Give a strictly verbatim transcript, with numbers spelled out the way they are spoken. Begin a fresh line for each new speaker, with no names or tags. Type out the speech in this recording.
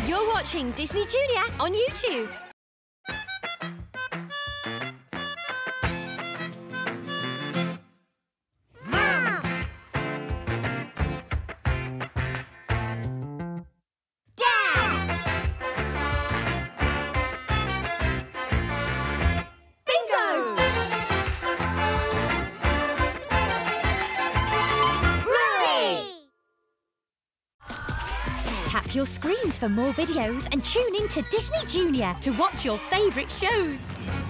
You're watching Disney Junior on YouTube. Tap your screens for more videos and tune in to Disney Junior to watch your favourite shows.